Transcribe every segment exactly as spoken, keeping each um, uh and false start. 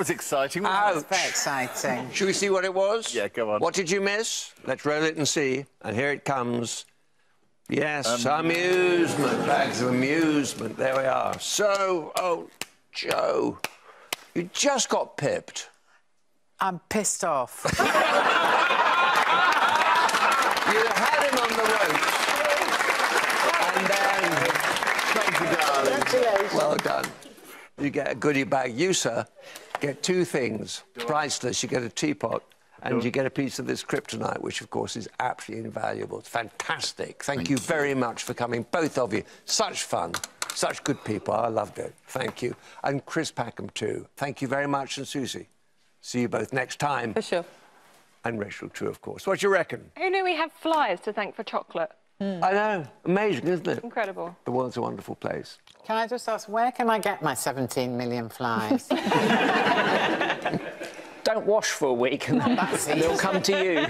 was exciting. Ouch. That's very exciting. Should we see what it was? Yeah, go on. What did you miss? Let's roll it and see. And here it comes. Yes, um, amusement, bags of amusement. There we are. So, oh, Joe, you just got pipped. I'm pissed off. You had him on the ropes. And then... Thank you, darling. Congratulations. Well done. You get a goodie bag. You, sir, get two things. Priceless. You get a teapot and Sure. you get a piece of this kryptonite, which, of course, is absolutely invaluable. It's fantastic. Thank, Thank you you. very much for coming, both of you. Such fun. Such good people. I loved it. Thank you. And Chris Packham, too. Thank you very much. And Susie, see you both next time. For sure. And Rachel, too, of course. What do you reckon? Who knew we have flyers to thank for chocolate? I know. Amazing, isn't it? Incredible. The world's a wonderful place. Can I just ask, where can I get my seventeen million flies? Don't wash for a week and That's they'll easy. come to you.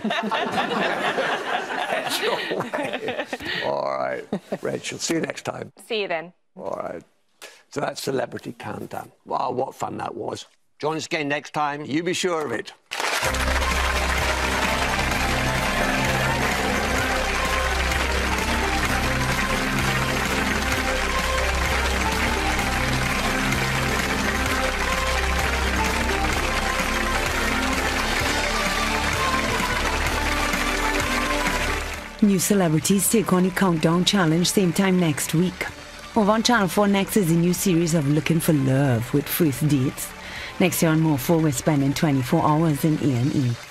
That's your way. All right, Rachel. See you next time. See you then. All right. So that's Celebrity Countdown. Wow, what fun that was. Join us again next time. You be sure of it. New celebrities take on the Countdown Challenge same time next week. Over on Channel four next is a new series of Looking for Love with first dates. Next year on More four, we're spending twenty-four hours in A and E.